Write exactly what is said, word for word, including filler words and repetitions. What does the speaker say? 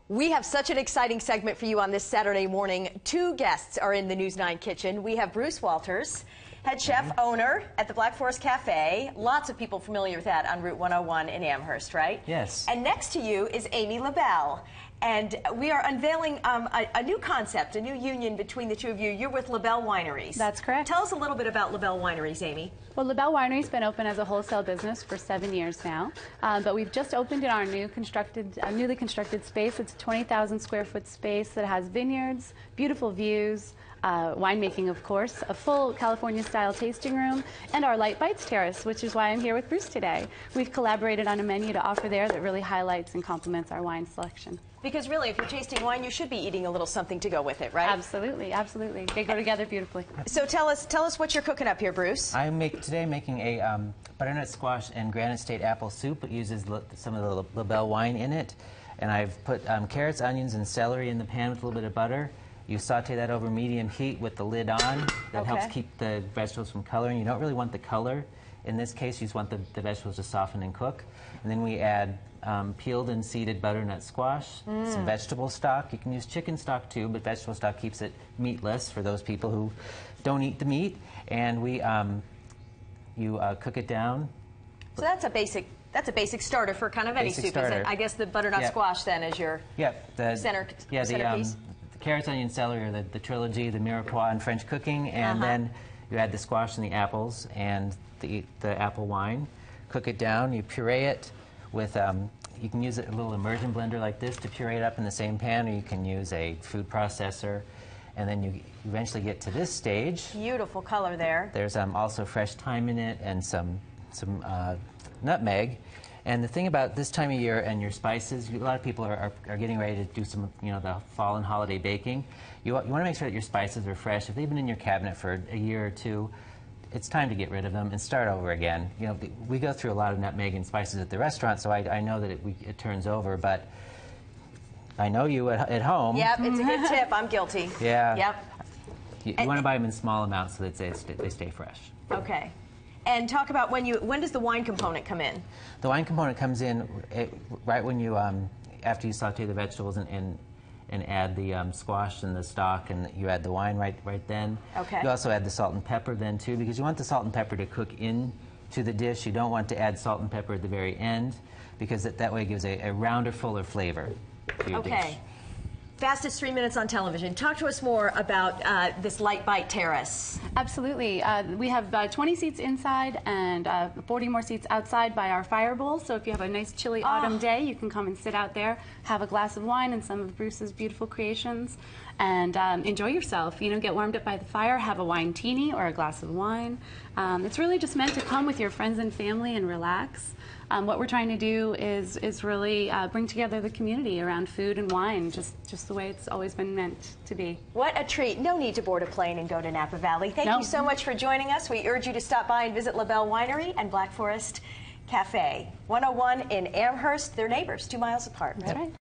We have such an exciting segment for you on this Saturday morning. Two guests are in the News nine kitchen. We have Bruce Walters, head chef, owner at the Black Forest Cafe. Lots of people familiar with that on Route one oh one in Amherst, right? Yes. And next to you is Amy Labelle. And we are unveiling um, a, a new concept, a new union between the two of you. You're with Labelle Wineries. That's correct. Tell us a little bit about Labelle Wineries, Amy. Well, Labelle Winery's been open as a wholesale business for seven years now, um, but we've just opened in our new constructed, uh, newly constructed space. It's a twenty thousand square foot space that has vineyards, beautiful views, uh, winemaking, of course, a full California-style tasting room, and our Light Bites terrace, which is why I'm here with Bruce today. We've collaborated on a menu to offer there that really highlights and complements our wine selection. Because really, if you're tasting wine, you should be eating a little something to go with it, right? Absolutely, absolutely. They go together beautifully. So tell us, tell us what you're cooking up here, Bruce. I'm make, today making a um, butternut squash and Granite State apple soup. It uses some of the Labelle wine in it. And I've put um, carrots, onions, and celery in the pan with a little bit of butter. You saute that over medium heat with the lid on. That okay. helps keep the vegetables from coloring. You don't really want the color. In this case, you just want the, the vegetables to soften and cook. And then we add um, peeled and seeded butternut squash, mm. some vegetable stock. You can use chicken stock too, but vegetable stock keeps it meatless for those people who don't eat the meat. And we, um, you uh, cook it down. So that's a basic, that's a basic starter for kind of any Basic soup, starter. is it? I guess the butternut Yep. squash then is your yep, the, center, yeah, the, centerpiece. Um, the carrots, onion, celery are the, the trilogy, the mirepoix and French cooking, and uh-huh. then you add the squash and the apples and the, the apple wine. Cook it down. You puree it with, um, you can use a little immersion blender like this to puree it up in the same pan, or you can use a food processor. And then you eventually get to this stage. Beautiful color there. There's um, also fresh thyme in it and some, some uh, nutmeg. And the thing about this time of year and your spices, a lot of people are, are, are getting ready to do some, you know, the fall and holiday baking. You, you want to make sure that your spices are fresh. If they've been in your cabinet for a year or two, it's time to get rid of them and start over again. You know, we go through a lot of nutmeg and spices at the restaurant, so I, I know that it, we, it turns over, but I know you at, at home. Yep, it's a good tip. I'm guilty. Yeah. Yep. You, you want to buy them in small amounts so that they, they stay fresh. Okay. And talk about when you, when does the wine component come in? The wine component comes in it, right when you, um, after you saute the vegetables and, and, and add the um, squash and the stock, and you add the wine right, right then. Okay. You also add the salt and pepper then too, because you want the salt and pepper to cook in to the dish. You don't want to add salt and pepper at the very end, because it, that way it gives a, a rounder, fuller flavor to your okay. dish. Fastest three minutes on television. Talk to us more about uh, this Light Bite terrace. Absolutely. Uh, we have uh, twenty seats inside and uh, forty more seats outside by our fire bowl. So if you have a nice chilly Oh. autumn day, you can come and sit out there, have a glass of wine and some of Bruce's beautiful creations, and um, enjoy yourself. You know, get warmed up by the fire, have a wine teeny or a glass of wine. Um, it's really just meant to come with your friends and family and relax. Um, what we're trying to do is is really uh, bring together the community around food and wine, just just the way it's always been meant to be. What a treat. No need to board a plane and go to Napa Valley. Thank No. you so much for joining us. We urge you to stop by and visit Labelle Winery and Black Forest Cafe. one oh one in Amherst. They're neighbors, two miles apart. That's right.